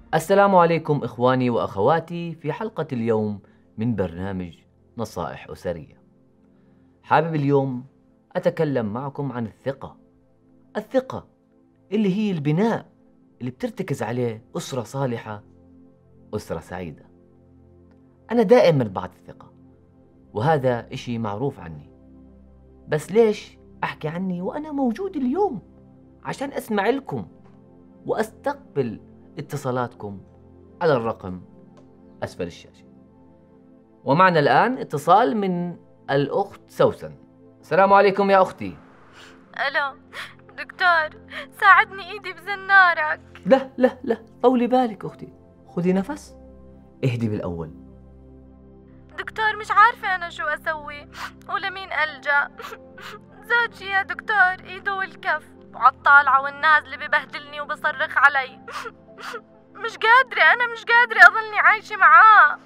السلام عليكم إخواني وأخواتي في حلقة اليوم من برنامج نصائح أسرية. حابب اليوم أتكلم معكم عن الثقة. الثقة اللي هي البناء اللي بترتكز عليه أسرة صالحة، أسرة سعيدة. أنا دائما بعد الثقة، وهذا إشي معروف عني، بس ليش أحكي عني وأنا موجود اليوم عشان أسمع لكم وأستقبل اتصالاتكم على الرقم أسفل الشاشة. ومعنا الآن اتصال من الأخت سوسن. السلام عليكم يا أختي. ألو دكتور، ساعدني إيدي بزنارك. لا طولي بالك أختي، خذي نفس، اهدي بالأول. دكتور مش عارفة أنا شو أسوي ولمين ألجأ. زوجي يا دكتور إيده والكف وعالطالعة والنازلة ببهدلني وبصرخ علي. أنا مش قادرة أظلني عايشة معاه.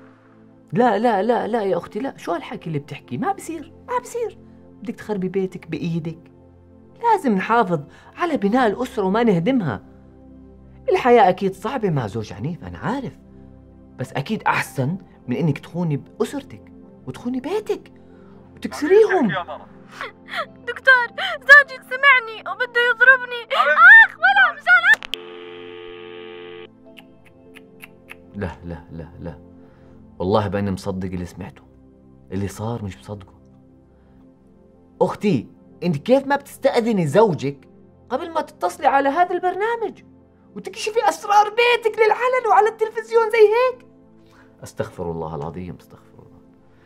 لا يا أختي، لا، شو هالحكي اللي بتحكي؟ ما بصير. بدك تخربي بيتك بإيدك؟ لازم نحافظ على بناء الأسرة وما نهدمها. الحياة أكيد صعبة مع زوج عنيف، أنا عارف، بس أكيد أحسن من إنك تخوني بأسرتك وتخوني بيتك وتكسريهم. دكتور زوجي سمعني وبده يضربني. ولا مشان. لا والله بأني مصدق اللي سمعته، اللي صار مش مصدقه. أختي، أنت كيف ما بتستأذني زوجك قبل ما تتصلي على هذا البرنامج وتكشفي أسرار بيتك للعلن وعلى التلفزيون زي هيك؟ أستغفر الله العظيم، أستغفر الله.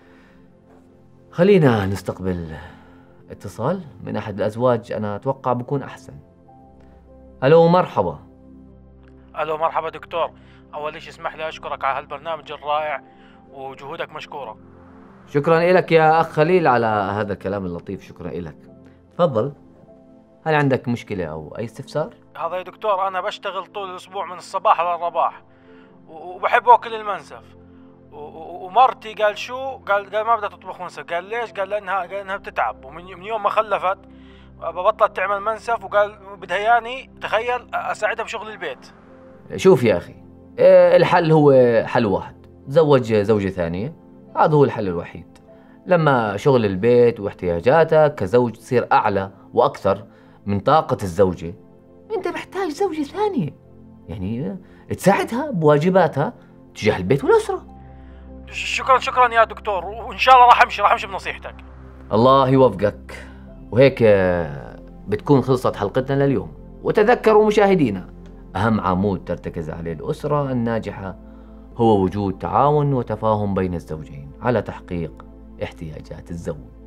خلينا نستقبل اتصال من أحد الأزواج، أنا أتوقع بكون أحسن. ألو مرحبا. ألو مرحبا دكتور، أول شيء اسمح لي أشكرك على هالبرنامج الرائع وجهودك مشكورة. شكرا لك يا أخ خليل على هذا الكلام اللطيف، شكرا لك. تفضل، هل عندك مشكلة أو أي استفسار؟ هذا يا دكتور أنا بشتغل طول الأسبوع من الصباح للرباح وبحب أكل المنسف، ومرتي قال شو قال ما بدها تطبخ منسف. قال ليش؟ قال لأنها بتتعب، ومن يوم ما خلفت بطلت تعمل منسف، وقال بدها ياني تخيل أساعدها بشغل البيت. شوف يا أخي، الحل هو حل واحد، تزوج زوجة ثانية، هذا هو الحل الوحيد. لما شغل البيت واحتياجاتك كزوج تصير أعلى وأكثر من طاقة الزوجة، أنت محتاج زوجة ثانية يعني تساعدها بواجباتها تجاه البيت والأسرة. شكرا يا دكتور، وإن شاء الله راح أمشي بنصيحتك. الله يوفقك. وهيك بتكون خلصت حلقتنا لليوم. وتذكروا مشاهدينا، أهم عمود ترتكز عليه الأسرة الناجحة هو وجود تعاون وتفاهم بين الزوجين على تحقيق احتياجات الزوج.